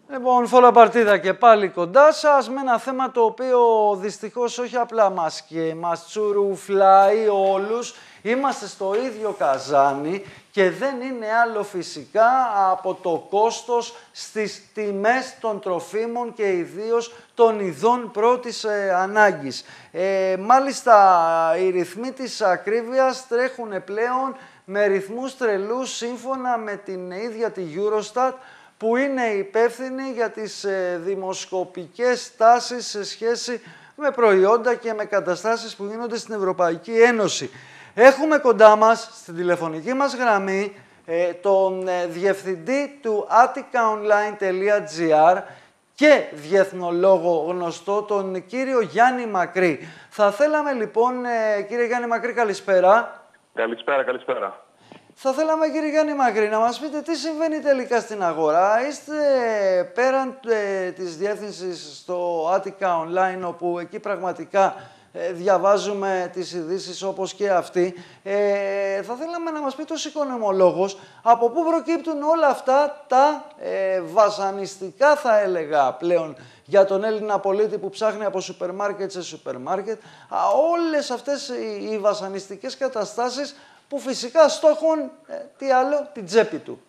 Λοιπόν, Φόλα Παρτίδα και πάλι κοντά σας με ένα θέμα το οποίο δυστυχώς όχι απλά μας τσουρουφλάει όλους. Είμαστε στο ίδιο καζάνι και δεν είναι άλλο φυσικά από το κόστος στις τιμές των τροφίμων και ιδίως των ειδών πρώτης ανάγκης. Μάλιστα, οι ρυθμοί της ακρίβειας τρέχουν πλέον με ρυθμούς τρελούς σύμφωνα με την ίδια τη Eurostat, που είναι υπεύθυνη για τις δημοσκοπικές τάσεις σε σχέση με προϊόντα και με καταστάσεις που γίνονται στην Ευρωπαϊκή Ένωση. Έχουμε κοντά μας, στην τηλεφωνική μας γραμμή, τον διευθυντή του atticaonline.gr και διεθνολόγο γνωστό, τον κύριο Γιάννη Μακρύ. Θα θέλαμε λοιπόν, κύριε Γιάννη Μακρύ, καλησπέρα. Καλησπέρα. Θα θέλαμε, κύριε Γιάννη Μακρύ, να μας πείτε τι συμβαίνει τελικά στην αγορά. Είστε πέραν της διεύθυνσης στο Attica Online, όπου εκεί πραγματικά διαβάζουμε τις ειδήσεις όπως και αυτή. Θα θέλαμε να μας πείτε ως οικονομολόγος από πού προκύπτουν όλα αυτά τα βασανιστικά, θα έλεγα πλέον, για τον Έλληνα πολίτη που ψάχνει από σούπερ μάρκετ σε σούπερ μάρκετ, όλες αυτές οι βασανιστικές καταστάσεις που φυσικά στόχουν, τι άλλο, την τσέπη του.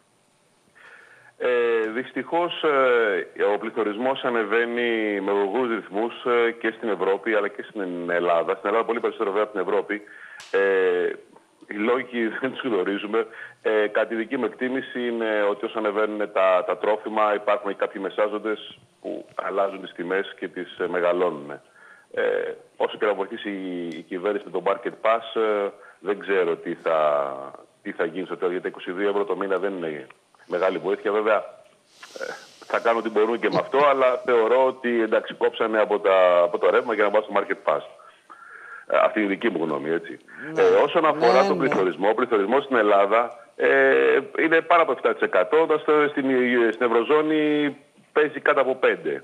Δυστυχώς ο πληθωρισμός ανεβαίνει με γοργούς ρυθμούς και στην Ευρώπη αλλά και στην Ελλάδα. Στην Ελλάδα πολύ περισσότερο βέβαια από την Ευρώπη. Οι λόγοι δεν τους γνωρίζουμε. Κατά τη δική μου εκτίμηση είναι ότι όσο ανεβαίνουν τα τρόφιμα υπάρχουν κάποιοι μεσάζοντες που αλλάζουν τις τιμές και τις μεγαλώνουν. Όσο και να βοηθήσει η κυβέρνηση με το Market Pass, δεν ξέρω τι θα γίνει στο τέλος, γιατί 22 ευρώ το μήνα δεν είναι μεγάλη βοήθεια. Βέβαια, θα κάνουν ό,τι μπορούν και με αυτό, αλλά θεωρώ ότι εντάξει, κόψανε από το ρεύμα για να βάλουν στο Market Pass. Αυτή είναι η δική μου γνώμη, έτσι. Όσον αφορά τον πληθωρισμό, ο πληθωρισμός στην Ελλάδα είναι πάνω από 7%, όταν στην Ευρωζώνη παίζει κάτω από 5%.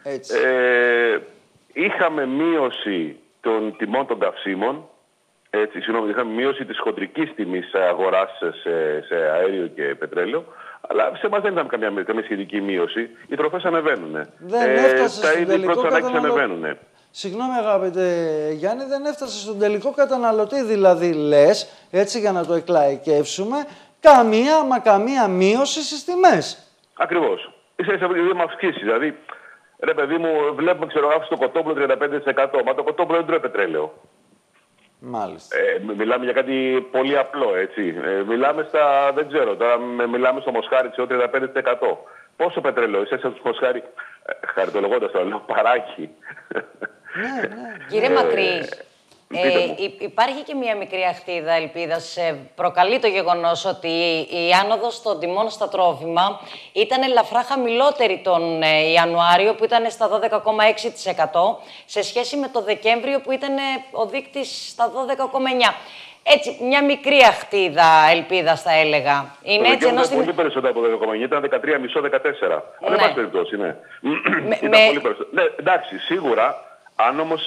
Είχαμε μείωση των τιμών των καυσίμων. Είχαμε μείωση της χοντρικής τιμής αγοράς σε αέριο και πετρέλαιο, αλλά σε εμάς δεν είχαμε καμία σχετική μείωση. Οι τροφές ανεβαίνουν. Δεν έφτασε τα στον είδη τελικό πρώτης ανάγκης ανεβαίνουν. Συγγνώμη αγαπητέ Γιάννη, δεν έφτασε στον τελικό καταναλωτή, δηλαδή λες, έτσι για να το εκλαϊκεύσουμε, καμία μείωση στις τιμές. Ακριβώς. Είσαι με αυξήσεις, δηλαδή, ρε παιδί μου, βλέπουμε το κοτόπουλο 35%, μα το κοτόπουλο δεν τρώει πετρέλαιο. Μάλιστα. Μιλάμε για κάτι πολύ απλό, έτσι. Μιλάμε μιλάμε στο μοσχάρι της 35%. Πόσο πετρέλαιο είσαι στο μοσχάρι, χαριτολογώντας το λέω, παράκι. Ναι. Κύριε Μακρύ, υπάρχει και μια μικρή αχτίδα ελπίδας. Προκαλεί το γεγονός ότι η άνοδος των τιμών στα τρόφιμα ήταν ελαφρά χαμηλότερη τον Ιανουάριο, που ήταν στα 12,6%, σε σχέση με το Δεκέμβριο, που ήταν ο δείκτης στα 12,9%. Έτσι, μια μικρή αχτίδα ελπίδας θα έλεγα. Είναι έτσι, ενώ στην... πολύ περισσότερο από 12,9, ήταν 13,5-14. Αλλά δεν πάση περιπτώσει, ναι. Ήταν πολύ περισσότερο. Ναι, εντάξει, σίγουρα, αν όμως...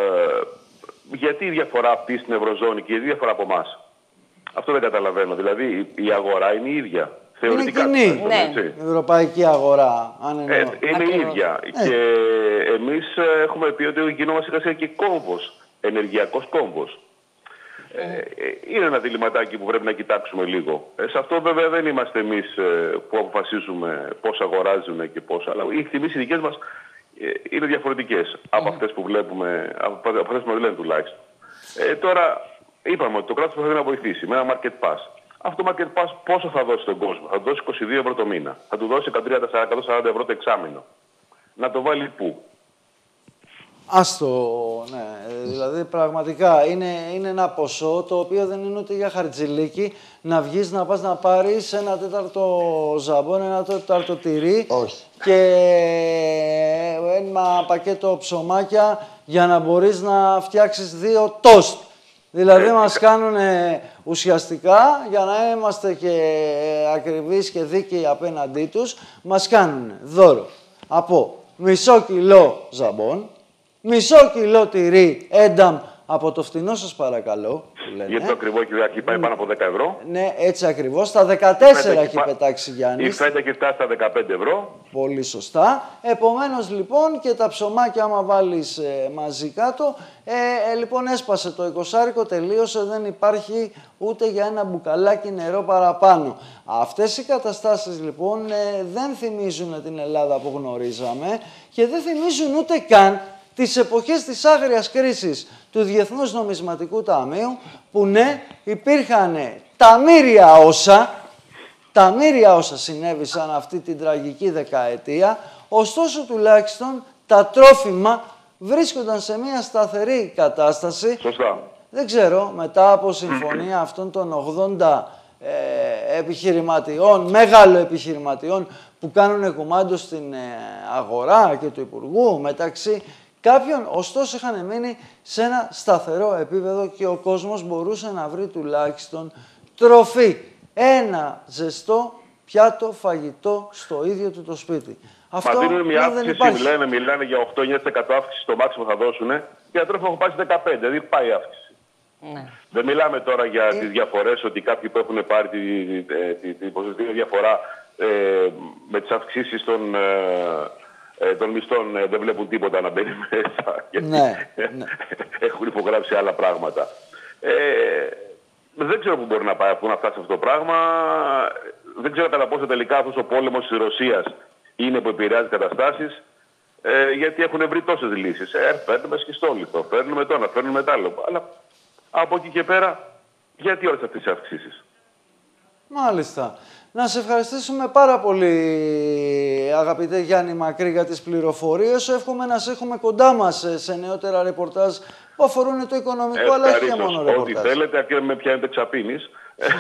γιατί η διαφορά αυτή στην Ευρωζώνη και η διαφορά από εμάς? Αυτό δεν καταλαβαίνω. Δηλαδή η αγορά είναι η ίδια. Θεωρητικά. Είναι κοινή. Η ευρωπαϊκή αγορά. Είναι η ίδια. Και εμείς έχουμε πει ότι γινόμαστε και κόμβος, ενεργειακός κόμβος. Είναι ένα διλημματάκι που πρέπει να κοιτάξουμε λίγο. Σε αυτό βέβαια δεν είμαστε εμείς που αποφασίζουμε πώς αγοράζουν και πώς. Αλλά οι τιμές οι δικές μας είναι διαφορετικές από αυτές που βλέπουμε, από αυτές που μας λένε τουλάχιστον. Τώρα είπαμε ότι το κράτος πρέπει να βοηθήσει με ένα Market Pass. Αυτό το Market Pass πόσο θα δώσει στον κόσμο? Θα του δώσει 22 ευρώ το μήνα. Θα του δώσει 140 ευρώ το εξάμηνο. Να το βάλει πού? Ναι. Δηλαδή πραγματικά είναι ένα ποσό το οποίο δεν είναι ούτε για χαρτζηλίκι να βγεις να πας να πάρεις ένα τέταρτο ζαμπόν, ένα τέταρτο τυρί. Όχι. Και ένα πακέτο ψωμάκια για να μπορείς να φτιάξεις 2 τόστ. Δηλαδή μας κάνουν ουσιαστικά, για να είμαστε και ακριβείς και δίκαιοι απέναντί τους, μας κάνουν δώρο από μισό κιλό ζαμπόν, μισό κιλό τυρί ένταμ από το φτηνό σας παρακαλώ. Που λένε. Γιατί το ακριβό έχει πάει πάνω από 10 ευρώ. Ναι, έτσι ακριβώς. Στα 14 έχει πετάξει Γιάννης. Η φέτα έχει φτάσει στα 15 ευρώ. Πολύ σωστά. Επομένως λοιπόν και τα ψωμάκια άμα βάλεις μαζί κάτω, λοιπόν έσπασε το 20άρικο, τελείωσε, δεν υπάρχει ούτε για ένα μπουκαλάκι νερό παραπάνω. Αυτές οι καταστάσεις λοιπόν δεν θυμίζουν την Ελλάδα που γνωρίζαμε και δεν θυμίζουν ούτε καν τις εποχές της άγριας κρίσης του Διεθνούς Νομισματικού Ταμείου, που ναι, υπήρχαν τα μοίρια όσα συνέβησαν αυτή την τραγική δεκαετία, ωστόσο τουλάχιστον τα τρόφιμα βρίσκονταν σε μια σταθερή κατάσταση. Σωστά. Δεν ξέρω, μετά από συμφωνία αυτών των 80 επιχειρηματιών, μεγάλο επιχειρηματιών που κάνουν κουμάντο στην αγορά και του Υπουργού, μεταξύ κάποιον, ωστόσο είχαν μείνει σε ένα σταθερό επίπεδο και ο κόσμος μπορούσε να βρει τουλάχιστον τροφή. Ένα ζεστό πιάτο φαγητό στο ίδιο του το σπίτι. Αυτό δίνουν μια αύξηση, δεν μιλάνε για 8-9% αύξηση στο μάξιμο που θα δώσουν και τα τρόφιμα έχουν πάει 15, δηλαδή πάει αύξηση. Ναι. Δεν μιλάμε τώρα για τις διαφορές, ότι κάποιοι που έχουν πάρει την ποσοστική διαφορά με τις αυξήσεις των μισθών δεν βλέπουν τίποτα να μπαίνει μέσα. Ναι, έχουν υπογράψει άλλα πράγματα. Δεν ξέρω πού μπορεί να πάει, πού να φτάσει αυτό το πράγμα. Δεν ξέρω κατά πόσο τελικά αυτός ο πόλεμος της Ρωσίας είναι που επηρεάζει καταστάσεις. Γιατί έχουν βρει τόσες λύσεις. Φέρνουμε σχιστόλιθο, φέρνουμε το ένα, φέρνουμε το άλλο. Αλλά από εκεί και πέρα, γιατί όλες αυτές οι αυξήσεις. Μάλιστα. Να σε ευχαριστήσουμε πάρα πολύ, αγαπητέ Γιάννη Μακρύ, για τις πληροφορίες. Εύχομαι να σε έχουμε κοντά μας σε νεότερα ρεπορτάζ που αφορούν το οικονομικό, αλλά όχι και μόνο ρεπορτάζ. Ό,τι θέλετε, αρκεί να με πιάνετε ξαπίνης.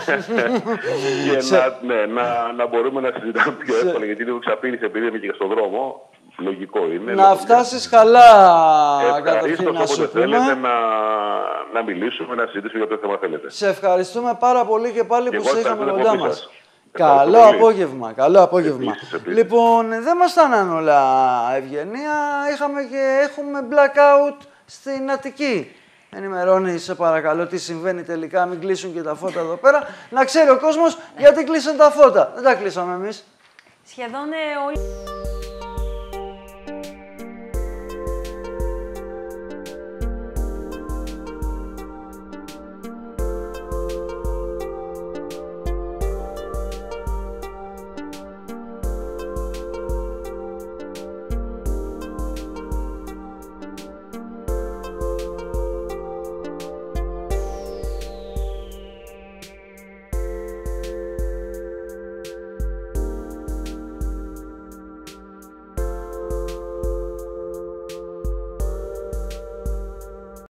Και να μπορούμε να συζητάμε πιο εύκολα, γιατί λίγο ξαπίνης επειδή είμαι και στον δρόμο. Λογικό είναι. Να φτάσεις καλά, καταρχήν να σου πούμε. Θέλετε να μιλήσουμε, να συζητήσουμε για το θέμα θέλετε. Σε ευχαριστούμε πάρα πολύ και πάλι που σε είχαμε κοντά μας. Καλό απόγευμα, καλό απόγευμα. Λοιπόν, δεν μας στάναν όλα ευγενία, έχουμε blackout στην Αττική. Ενημερώνει, σε παρακαλώ, τι συμβαίνει τελικά, μην κλείσουν και τα φώτα εδώ πέρα. Να ξέρει ο κόσμος γιατί κλείσαν τα φώτα. Δεν τα κλείσαμε εμείς. Σχεδόν όλοι...